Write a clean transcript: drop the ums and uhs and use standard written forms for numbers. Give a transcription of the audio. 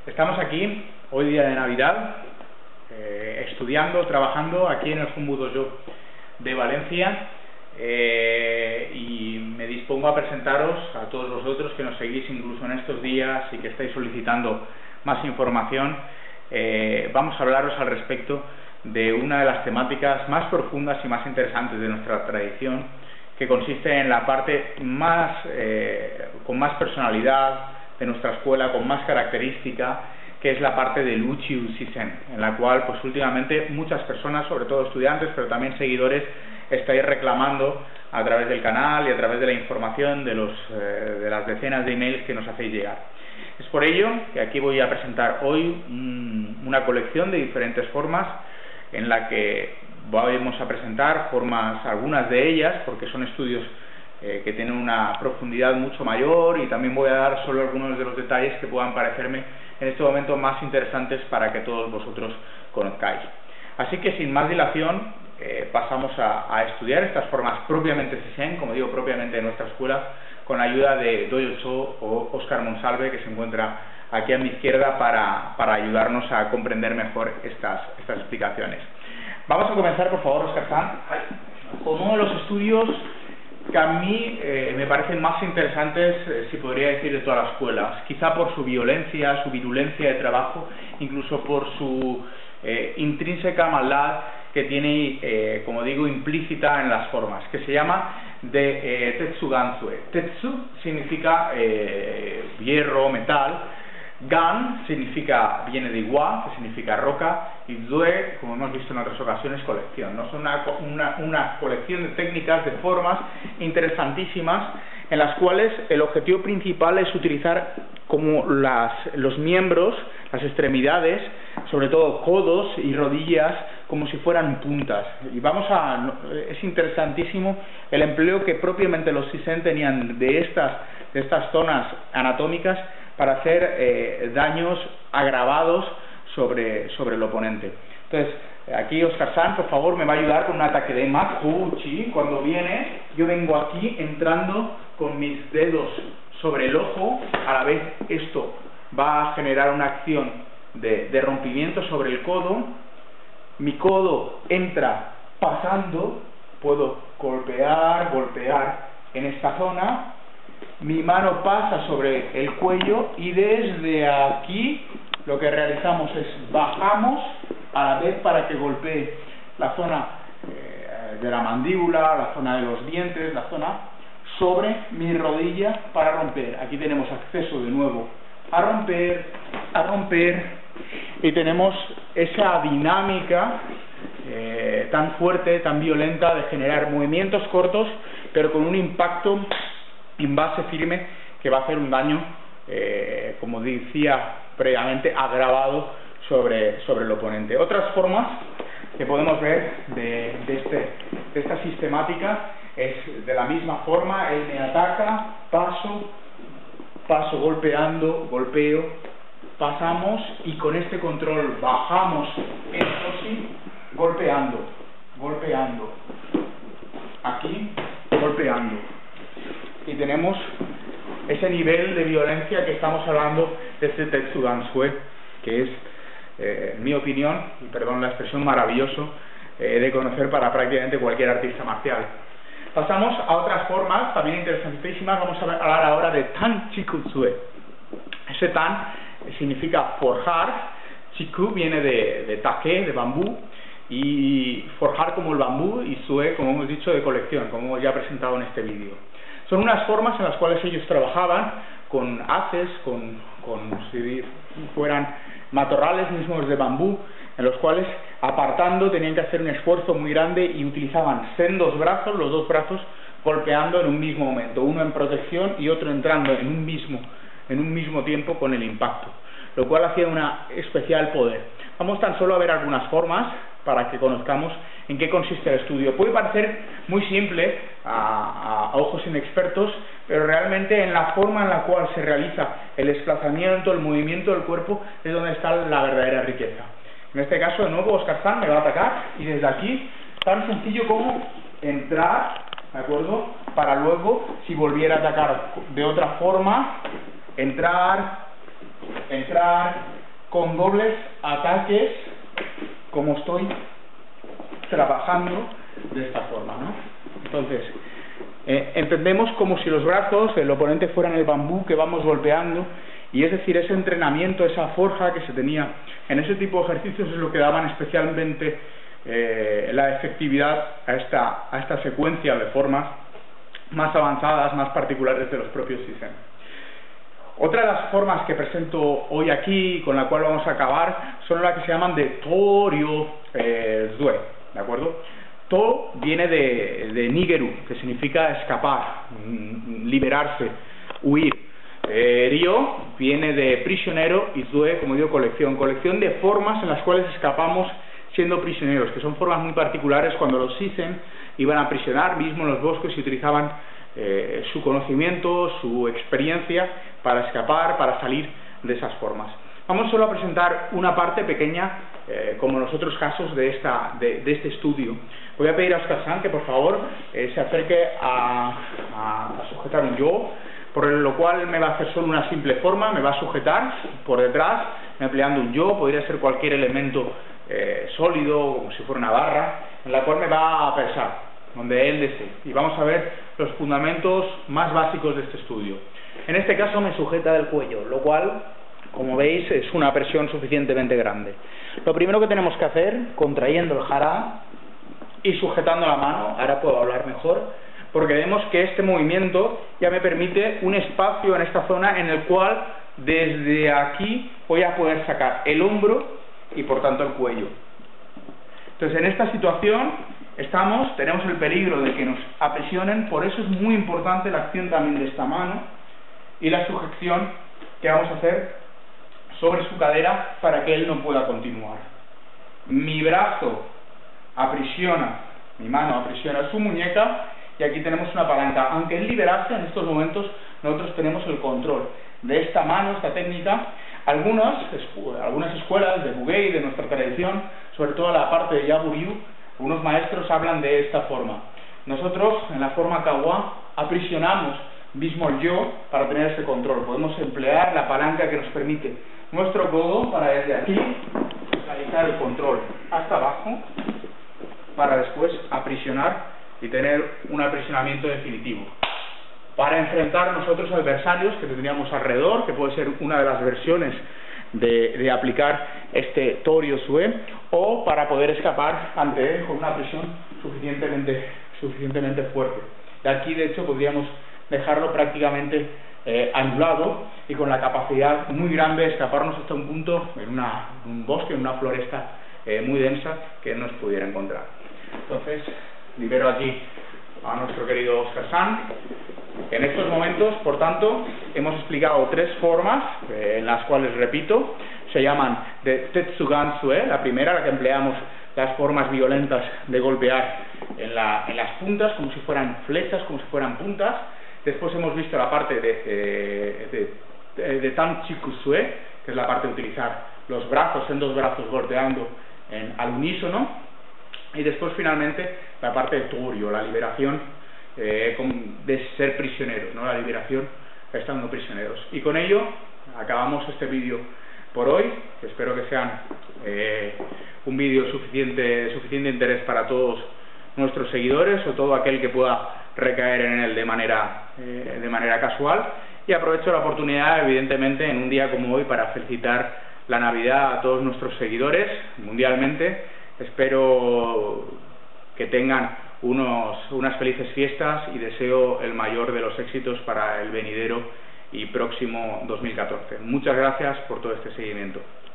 Estamos aquí, hoy día de Navidad, estudiando, trabajando aquí en el Humboldt Dojo de Valencia, y me dispongo a presentaros a todos vosotros que nos seguís incluso en estos días y que estáis solicitando más información. Vamos a hablaros al respecto de una de las temáticas más profundas y más interesantes de nuestra tradición, que consiste en la parte más con más personalidad de nuestra escuela, con más característica, que es la parte del Uchiu Shizen, en la cual pues últimamente muchas personas, sobre todo estudiantes, pero también seguidores, estáis reclamando a través del canal y a través de la información de las decenas de emails que nos hacéis llegar. Es por ello que aquí voy a presentar hoy una colección de diferentes formas, en la que vamos a presentar formas, algunas de ellas, porque son estudios que tienen una profundidad mucho mayor, y también voy a dar solo algunos de los detalles que puedan parecerme en este momento más interesantes para que todos vosotros conozcáis. Así que sin más dilación pasamos a estudiar estas formas propiamente Shizen, como digo, propiamente de nuestra escuela, con la ayuda de Dojo o Óscar Monsalve, que se encuentra aquí a mi izquierda para ayudarnos a comprender mejor estas explicaciones. Vamos a comenzar, por favor, Óscar-san, con uno de los estudios que a mí me parecen más interesantes, si podría decir, de todas las escuelas, quizá por su violencia, su virulencia de trabajo, incluso por su intrínseca maldad que tiene, como digo, implícita en las formas, que se llama de Tetsu Gansue. Tetsu significa hierro, metal. Gan viene de Iwa, que significa roca, y Zue, como hemos visto en otras ocasiones, colección, ¿no? Son una colección de técnicas, de formas interesantísimas, en las cuales el objetivo principal es utilizar como los miembros, las extremidades, sobre todo codos y rodillas, como si fueran puntas. Y es interesantísimo el empleo que propiamente los Shizen tenían de estas zonas anatómicas para hacer daños agravados sobre el oponente. Entonces, aquí Óscar-san, por favor, me va a ayudar con un ataque de Makuuchi. Cuando viene, yo vengo aquí entrando con mis dedos sobre el ojo. A la vez esto va a generar una acción de rompimiento sobre el codo. Mi codo entra pasando, puedo golpear en esta zona. Mi mano pasa sobre el cuello, y desde aquí lo que realizamos es bajamos a la vez para que golpee la zona de la mandíbula, la zona de los dientes, la zona sobre mi rodilla para romper. Aquí tenemos acceso de nuevo a romper, y tenemos esa dinámica tan fuerte, tan violenta, de generar movimientos cortos pero con un impacto en base firme que va a hacer un daño, como decía previamente, agravado sobre el oponente. Otras formas que podemos ver de esta sistemática es de la misma forma: él me ataca, paso golpeando, golpeo, pasamos, y con este control bajamos, esto sí, golpeando, aquí, golpeando. Y tenemos ese nivel de violencia que estamos hablando de este Tetsu Gansue, que es, en mi opinión, y perdón la expresión, maravilloso de conocer para prácticamente cualquier artista marcial. Pasamos a otras formas también interesantísimas. Vamos a hablar ahora de Tan Chikutsue. Ese Tan significa forjar. Chiku viene de take, de bambú, y forjar como el bambú, y Sue, como hemos dicho, de colección, como hemos ya presentado en este vídeo. Son unas formas en las cuales ellos trabajaban con haces, con si fueran matorrales mismos de bambú, en los cuales, apartando, tenían que hacer un esfuerzo muy grande, y utilizaban sendos brazos, los dos brazos, golpeando en un mismo momento, uno en protección y otro entrando en un mismo tiempo con el impacto, lo cual hacía una especial poder. Vamos tan solo a ver algunas formas para que conozcamos en qué consiste el estudio. Puede parecer muy simple a ojos inexpertos, pero realmente en la forma en la cual se realiza el desplazamiento, el movimiento del cuerpo, es donde está la verdadera riqueza. En este caso, de nuevo, Óscar-san me va a atacar, y desde aquí, tan sencillo como entrar, ¿de acuerdo? Para luego, si volviera a atacar de otra forma, entrar, entrar con dobles ataques, como estoy trabajando de esta forma, ¿no? Entonces, entendemos como si los brazos del oponente fueran el bambú que vamos golpeando, y es decir, ese entrenamiento, esa forja que se tenía en ese tipo de ejercicios es lo que daban especialmente la efectividad a esta secuencia de formas más avanzadas, más particulares de los propios sistemas. Otra de las formas que presento hoy aquí, con la cual vamos a acabar, son las que se llaman de To-ryo Zue, ¿de acuerdo? To viene de Nigeru, que significa escapar, liberarse, huir. Ryo viene de prisionero y Zue, como digo, colección de formas en las cuales escapamos siendo prisioneros, que son formas muy particulares cuando los Sisen iban a aprisionar mismo en los bosques y utilizaban su conocimiento, su experiencia para escapar, para salir de esas formas. Vamos solo a presentar una parte pequeña, como en los otros casos de este estudio. Voy a pedir a Oscar-san que por favor se acerque a sujetar un yo, por lo cual me va a hacer solo una simple forma, me va a sujetar por detrás, empleando un yo, podría ser cualquier elemento sólido, como si fuera una barra, en la cual me va a pesar, donde él desee. Y vamos a ver los fundamentos más básicos de este estudio. En este caso me sujeta del cuello, lo cual, como veis, es una presión suficientemente grande. Lo primero que tenemos que hacer, contrayendo el hara y sujetando la mano, ahora puedo hablar mejor, porque vemos que este movimiento ya me permite un espacio en esta zona en el cual desde aquí voy a poder sacar el hombro y por tanto el cuello. Entonces en esta situación tenemos el peligro de que nos aprisionen, por eso es muy importante la acción también de esta mano y la sujeción que vamos a hacer sobre su cadera para que él no pueda continuar. Mi brazo aprisiona, mi mano aprisiona su muñeca y aquí tenemos una palanca. Aunque él liberarse, en estos momentos nosotros tenemos el control de esta mano, esta técnica. Algunas escuelas de Bugei, de nuestra tradición, sobre todo la parte de Yaburyu, algunos maestros hablan de esta forma. Nosotros, en la forma Kawa, aprisionamos mismo el yo para tener ese control. Podemos emplear la palanca que nos permite nuestro codo para desde aquí realizar el control hasta abajo, para después aprisionar y tener un aprisionamiento definitivo. Para enfrentar nosotros adversarios que tendríamos alrededor, que puede ser una de las versiones de aplicar este To-ryo Zue, o para poder escapar ante él con una presión suficientemente fuerte. De aquí, de hecho, podríamos dejarlo prácticamente anulado y con la capacidad muy grande de escaparnos hasta un punto en un bosque, en una floresta muy densa que no nos pudiera encontrar. Entonces, libero aquí a nuestro querido Oscar-san. En estos momentos, por tanto, hemos explicado tres formas, en las cuales, repito, se llaman de Tetsugan Zue, la primera, la que empleamos las formas violentas de golpear en las puntas, como si fueran flechas, como si fueran puntas. Después hemos visto la parte de Tanchiku Zue, que es la parte de utilizar los brazos, en dos brazos golpeando al unísono. Y después, finalmente, la parte de To-ryo, la liberación de ser prisioneros, ¿no? La liberación estando prisioneros. Y con ello acabamos este vídeo por hoy, que espero que sea un vídeo suficiente interés para todos nuestros seguidores o todo aquel que pueda recaer en él de manera casual. Y aprovecho la oportunidad, evidentemente, en un día como hoy, para felicitar la Navidad a todos nuestros seguidores mundialmente. Espero que tengan unas felices fiestas y deseo el mayor de los éxitos para el venidero y próximo 2014. Muchas gracias por todo este seguimiento.